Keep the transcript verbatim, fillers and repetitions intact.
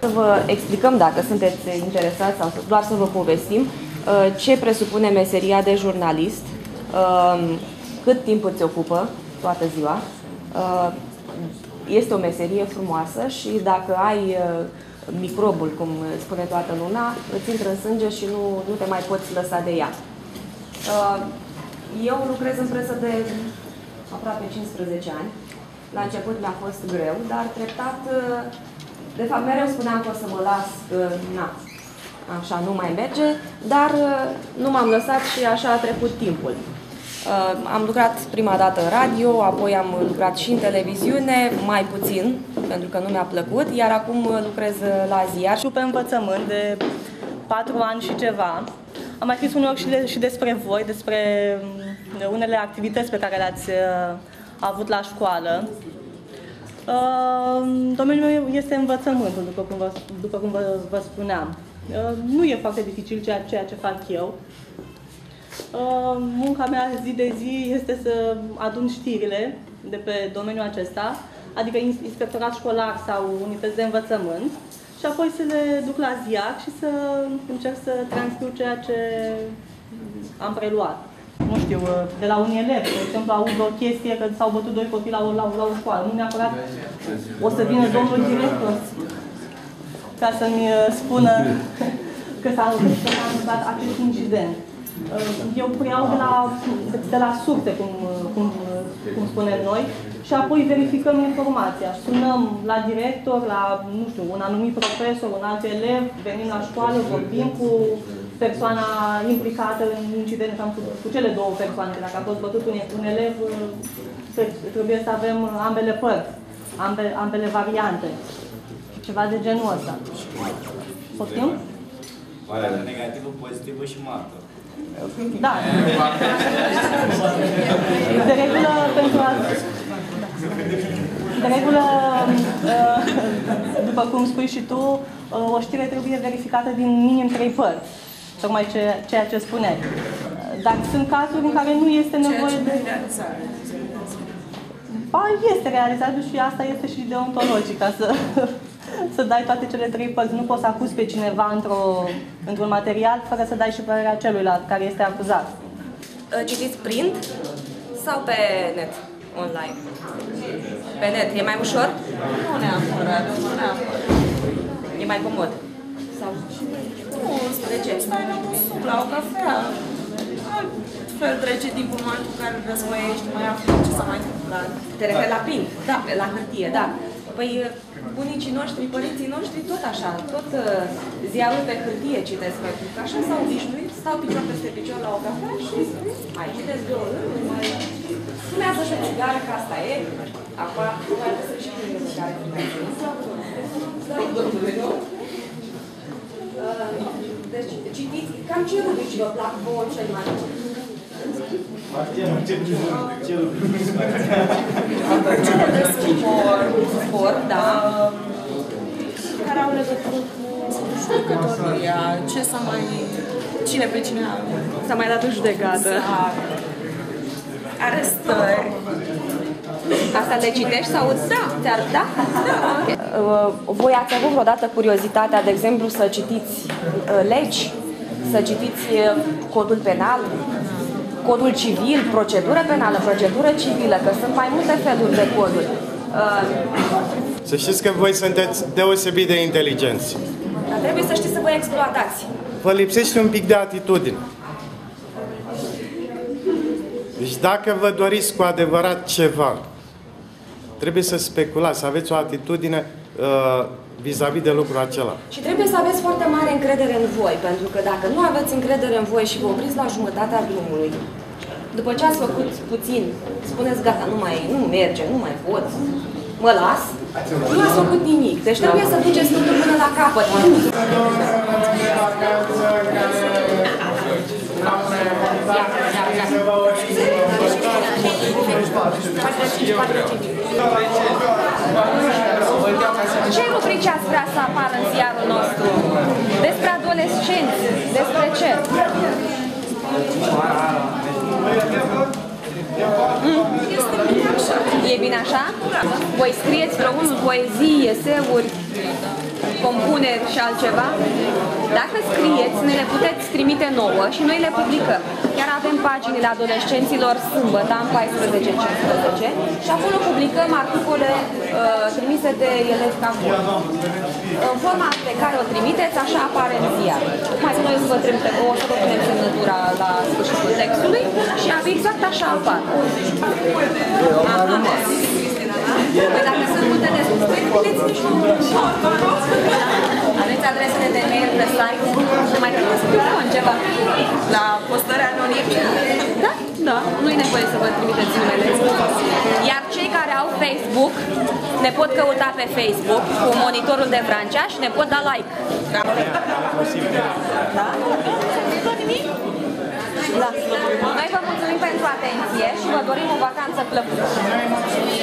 Să vă explicăm, dacă sunteți interesați sau doar să vă povestim, ce presupune meseria de jurnalist, cât timp îți ocupă toată ziua. Este o meserie frumoasă și dacă ai microbul, cum spune toată lumea, îți intră în sânge și nu, nu te mai poți lăsa de ea. Eu lucrez în presă de aproape cincisprezece ani. La început mi-a fost greu, dar treptat, de fapt, mereu spuneam că o să mă las, că na, așa nu mai merge, dar nu m-am lăsat și așa a trecut timpul. Am lucrat prima dată în radio, apoi am lucrat și în televiziune, mai puțin, pentru că nu mi-a plăcut, iar acum lucrez la ziar. Și pe învățământ de patru ani și ceva. Am mai scris uneori și, de, și despre voi, despre de unele activități pe care le-ați avut la școală. Domeniul meu este învățământul, după cum vă, după cum vă, vă spuneam. Nu e foarte dificil ceea, ceea ce fac eu. Munca mea zi de zi este să adun știrile de pe domeniul acesta, adică inspectorat școlar sau unități de învățământ, și apoi să le duc la ziar și să încerc să transcriu ceea ce am preluat. Nu știu, de la un elev, de exemplu, aud o chestie că s-au bătut doi copii la o, la, la o școală. Nu neapărat o să vină domnul director ca să-mi spună că s-a întâmplat acest incident. Eu preiau de la, de la surse, cum, cum, cum spunem noi, și apoi verificăm informația. Sunăm la director, la, nu știu, un anumit profesor, un alt elev, venim la școală, vorbim cu persoana implicată în incident, cu, cu cele două persoane. Dacă a fost bătut un, un elev, trebuie să avem ambele părți, ambe, ambele variante. Ceva de genul ăsta. Poftim? Varianta negativă, pozitivă și martă. Da. De regulă, pentru a... De regulă, după cum spui și tu, o știre trebuie verificată din minim trei părți. Tocmai ceea ce spuneai. Dar sunt cazuri în care nu este nevoie de... Ba, este realizabil și asta este și deontologic, ca să, să dai toate cele trei părți. Nu poți să acuzi pe cineva într-o, într-un material fără să dai și părerea celuilalt care este acuzat. Citiți print sau pe net, online? Pe net e mai ușor? Nu neapărat, nu neapărat. E mai comod? Sau? Nu, de ce? Stai la un suc, la o cafea. Altfel trece timpul mai cu care răsmăiești, mai afli ce s-a mai întâmplat. Te referi la print? Da. La hârtie, da. Păi bunicii noștri, părinții noștri, tot așa, tot uh, ziarul pe hârtie citesc, pentru că așa s-au obișnuit, stau picior peste picior la o cafea și mai citesc două rânduri, mai fumează și o țigară, că asta e. Acum, mai găsesc și primul pe care fumează. Domnule, nu? Deci, citiți, cam ce rubrici vă plac vouă cel mai mult? Cele de sport, sport, da. care au legătură cu judecătoria, ce s-a mai... cine pe cine a... S-a mai dat în judecată. Arestări. Asta le citești sau îți... Da. Ți-ar da? Da. Okay. Voi ați avut vreodată curiozitatea, de exemplu, să citiți legi, să citiți codul penal, codul civil, procedură penală, procedură civilă, că sunt mai multe feluri de coduri. Să știți că voi sunteți deosebit de inteligenți. Dar trebuie să știți să vă exploatați. Vă lipsește un pic de atitudine. Deci dacă vă doriți cu adevărat ceva, trebuie să speculați, să aveți o atitudine vis-a-vis -vis de lucrul acela. Și trebuie să aveți foarte mare încredere în voi, pentru că dacă nu aveți încredere în voi și vă opriți la jumătatea drumului, după ce ați făcut puțin, spuneți gata, nu mai nu merge, nu mai pot, mă las, nu ați făcut nimic. Deci trebuie să duceți totul până la capăt. Ce rubrici ați vrea să apară în ziarul nostru? Despre adolescenți? Despre ce? Este bine așa. E bine așa? Voi scrieți vreo unul poezii, eseuri? compuneri și altceva. Dacă scrieți, ne le puteți trimite nouă și noi le publicăm. Chiar avem paginile adolescenților sâmbătă, în paisprezece cincisprezece, și acolo publicăm articole uh, trimise de elevi ca voi. În forma pe care o trimiteți, așa apare în ziar. Mai să noi să vă trimite, o să vă punem semnătura la sfârșitul textului și exact așa apar. Aha. Păi dacă sunt multe de subscris, puteți-ne și un aveți adresele de mail pe site, nu mai trebuie să scriu ceva. La postări anonime? Da, da, nu e nevoie să vă trimiteți numele. Iar cei care au Facebook ne pot căuta pe Facebook cu monitorul de Vrancea și ne pot da like. Da? Nu nimic? Da. Noi vă mulțumim pentru atenție și vă dorim o vacanță plăcută.